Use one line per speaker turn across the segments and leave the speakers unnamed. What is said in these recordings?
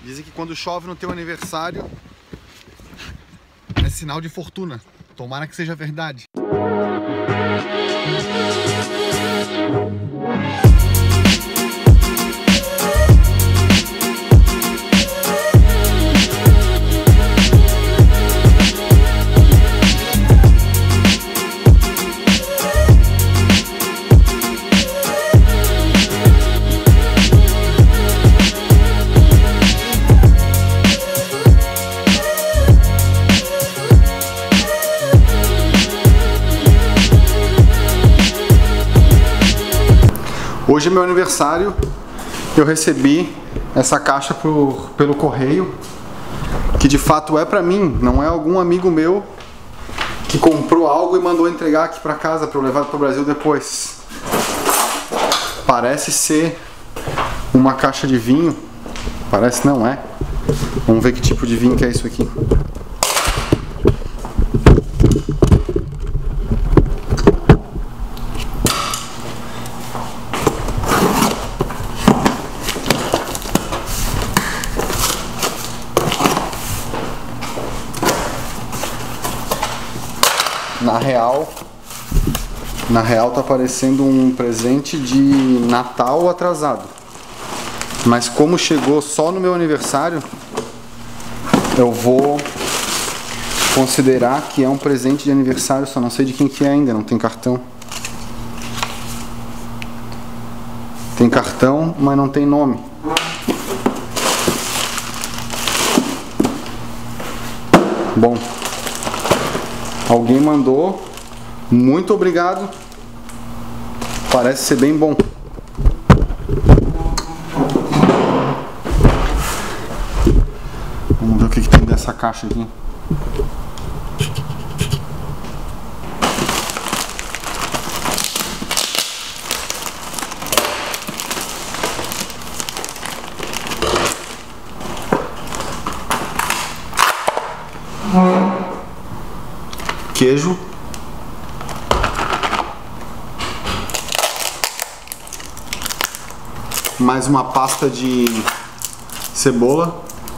Dizem que quando chove no teu aniversário é sinal de fortuna. Tomara que seja verdade. Hoje é meu aniversário, eu recebi essa caixa pelo correio, que de fato é pra mim, não é algum amigo meu que comprou algo e mandou entregar aqui pra casa para eu levar pro Brasil depois. Parece ser uma caixa de vinho, parece não é. Vamos ver que tipo de vinho que é isso aqui. Na real tá parecendo um presente de Natal atrasado. Mas como chegou só no meu aniversário, eu vou considerar que é um presente de aniversário, só não sei de quem que é ainda, não tem cartão. Tem cartão, mas não tem nome. Bom, alguém mandou, muito obrigado, parece ser bem bom. Vamos ver o que tem dessa caixa aqui. Queijo, mais uma pasta de cebola,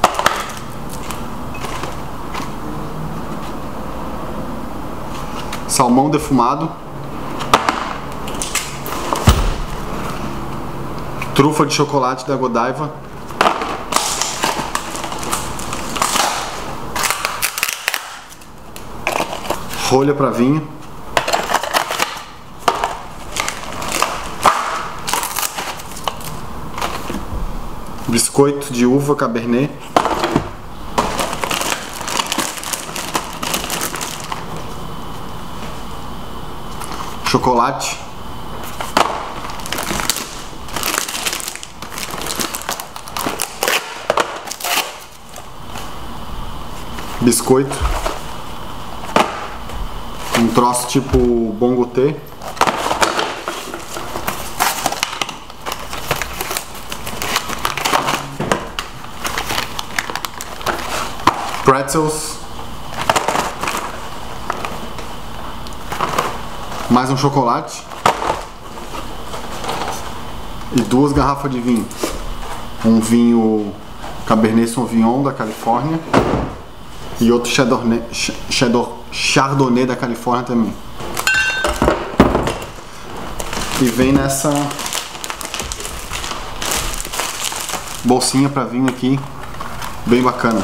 salmão defumado, trufa de chocolate da Godiva, rolha para vinho, biscoito de uva Cabernet, chocolate, biscoito, um troço tipo Bon Goûter, pretzels, mais um chocolate e 2 garrafas de vinho. Um vinho Cabernet Sauvignon da Califórnia e outro Chardonnay da Califórnia também. E vem nessa bolsinha para vinho aqui, bem bacana.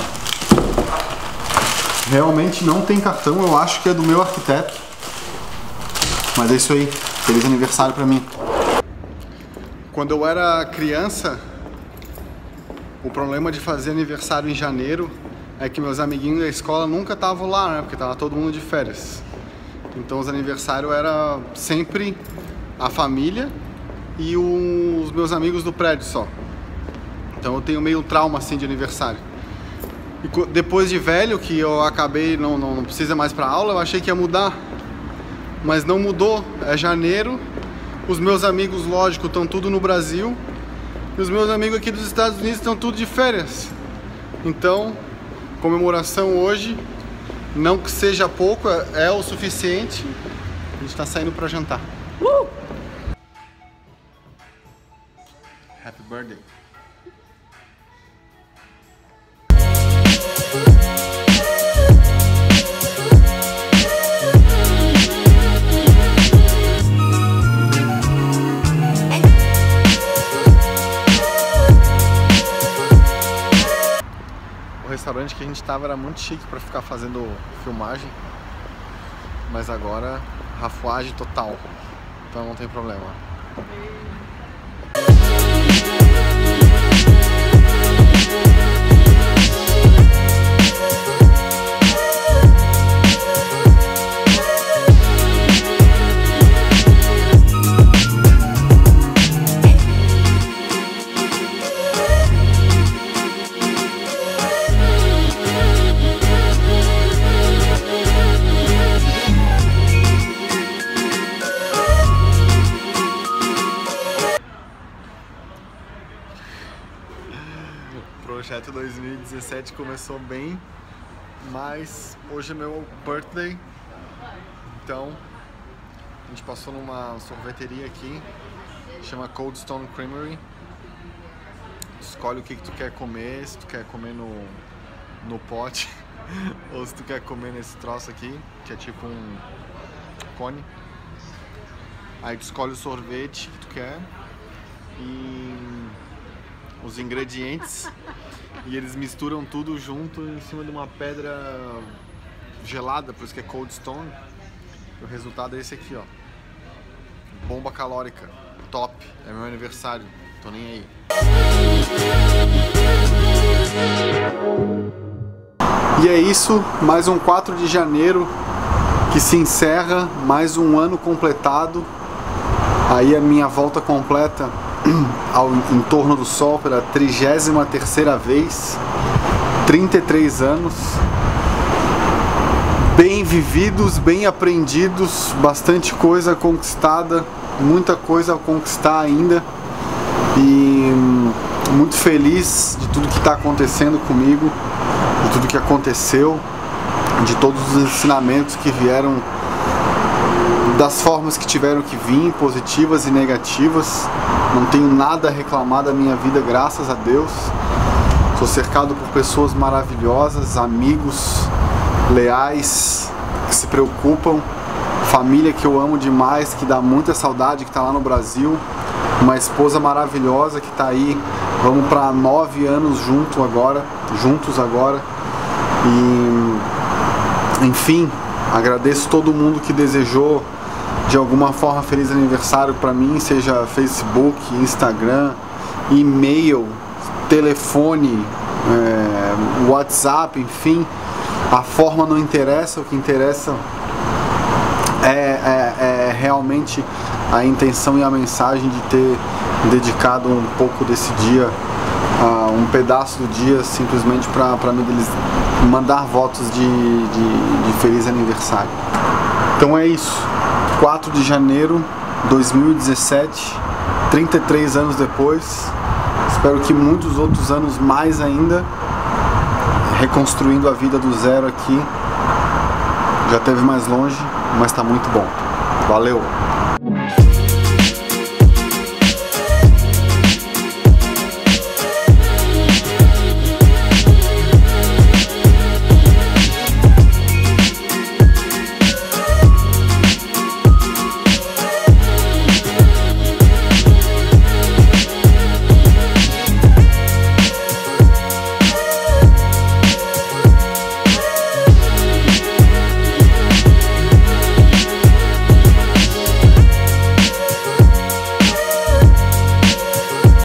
Realmente não tem cartão, eu acho que é do meu arquiteto. Mas é isso aí, feliz aniversário pra mim. Quando eu era criança, o problema de fazer aniversário em janeiro é que meus amiguinhos da escola nunca estavam lá, né? Porque tava todo mundo de férias. Então os aniversários era sempre a família e os meus amigos do prédio só. Então eu tenho meio trauma assim de aniversário. E depois de velho, que eu acabei, não precisa mais pra aula, eu achei que ia mudar. Mas não mudou, é janeiro, os meus amigos, lógico, estão tudo no Brasil. E os meus amigos aqui dos Estados Unidos estão tudo de férias. Então, comemoração hoje, não que seja pouco, é o suficiente. A gente tá saindo pra jantar. Happy birthday. restaurante que a gente tava era muito chique pra ficar fazendo filmagem, mas agora rafuagem total, então não tem problema. O projeto 2017 começou bem, mas hoje é meu birthday, então a gente passou numa sorveteria aqui, chama Cold Stone Creamery. Escolhe o que tu quer comer, se tu quer comer no pote ou se tu quer comer nesse troço aqui, que é tipo um cone. Aí tu escolhe o sorvete que tu quer e os ingredientes e eles misturam tudo junto em cima de uma pedra gelada, por isso que é Cold Stone. E o resultado é esse aqui, ó. Bomba calórica, top, é meu aniversário, tô nem aí. E é isso, mais um 4 de janeiro que se encerra, mais um ano completado. Aí a minha volta completa em torno do Sol pela 33ª vez, 33 anos, bem vividos, bem aprendidos, bastante coisa conquistada, muita coisa a conquistar ainda, e muito feliz de tudo que está acontecendo comigo, de tudo que aconteceu, de todos os ensinamentos que vieram, das formas que tiveram que vir, positivas e negativas. Não tenho nada a reclamar da minha vida, graças a Deus. Sou cercado por pessoas maravilhosas, amigos leais, que se preocupam, família que eu amo demais, que dá muita saudade, que está lá no Brasil, uma esposa maravilhosa que está aí, vamos para 9 anos juntos agora, e enfim, agradeço todo mundo que desejou de alguma forma feliz aniversário para mim, seja Facebook, Instagram, e-mail, telefone, WhatsApp, enfim, a forma não interessa, o que interessa é realmente a intenção e a mensagem de ter dedicado um pouco desse dia, um pedaço do dia simplesmente para me mandar votos de feliz aniversário. Então é isso, 4 de janeiro de 2017, 33 anos depois, espero que muitos outros anos mais ainda, reconstruindo a vida do zero aqui. Já esteve mais longe, mas está muito bom. Valeu!